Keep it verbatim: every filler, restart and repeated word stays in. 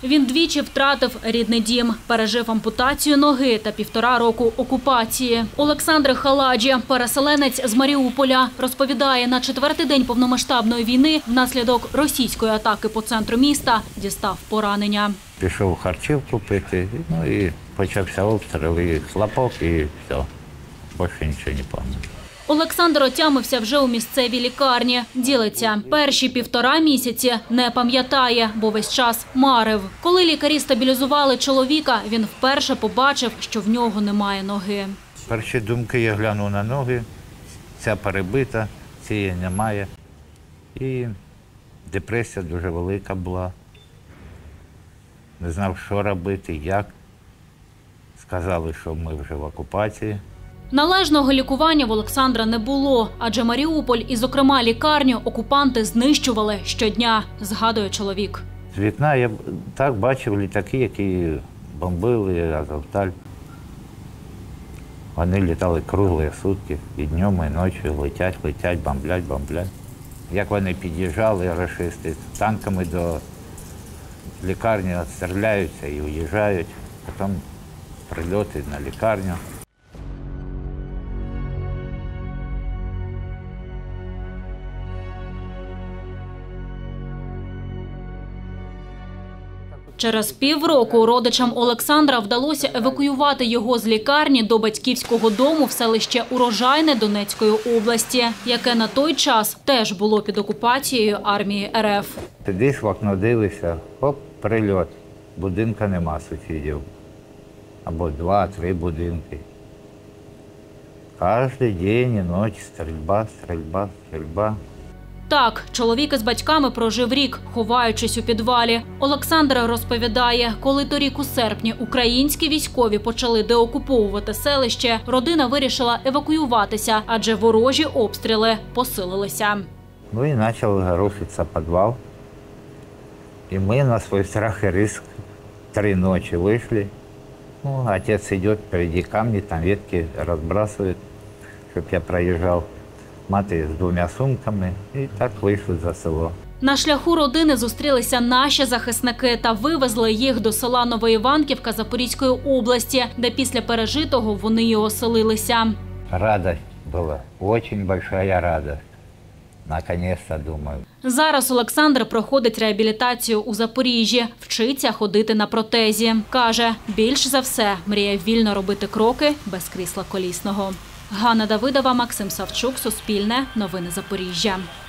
Він двічі втратив рідний дім, пережив ампутацію ноги та півтора року окупації. Олександр Халаджі, переселенець з Маріуполя, розповідає, на четвертий день повномасштабної війни внаслідок російської атаки по центру міста дістав поранення. Пішов харчів купити, ну і почався обстріл, і хлопок, і все. Більше нічого не пам'ятаю. Олександр отямився вже у місцевій лікарні. Ділиться, перші півтора місяці не пам'ятає, бо весь час марив. Коли лікарі стабілізували чоловіка, він вперше побачив, що в нього немає ноги. Перші думки я глянув на ноги, ця перебита, цієї немає. І депресія дуже велика була. Не знав, що робити, як. Сказали, що ми вже в окупації. Належного лікування в Олександра не було, адже Маріуполь і, зокрема, лікарню окупанти знищували щодня, згадує чоловік. З вікна я так бачив літаки, які бомбили Азовсталь. Вони літали круглі сутки, і днем, і ночі летять, летять, бомблять, бомблять. Як вони під'їжджали, рашисти, танками до лікарні відстріляються і уїжджають, потім прильоти на лікарню. Через півроку родичам Олександра вдалося евакуювати його з лікарні до батьківського дому в селище Урожайне Донецької області, яке на той час теж було під окупацією армії ер еф. Сидиш в окно, дивишся, оп, прильот, будинка нема сусідів. Або два-три будинки. Кожен день і ніч стрільба, стрільба, стрільба. Так, чоловік із батьками прожив рік, ховаючись у підвалі. Олександр розповідає, коли торік у серпні українські військові почали деокуповувати селище, родина вирішила евакуюватися, адже ворожі обстріли посилилися. Ну і почав рушитися підвал. І ми на свій страх і ризик три ночі вийшли. Ну, отець йде впереді камні, там ветки розбрасують, щоб я проїжджав. Мати з двома сумками, і так вийшли за село. На шляху родини зустрілися наші захисники та вивезли їх до села Новоіванківка Запорізької області, де після пережитого вони й оселилися. Радість була, дуже велика радість. Наконець-то, думаю. Зараз Олександр проходить реабілітацію у Запоріжжі, вчиться ходити на протезі. Каже, більш за все мріє вільно робити кроки без крісла колісного. Ганна Давидова, Максим Савчук, Суспільне, Новини Запоріжжя.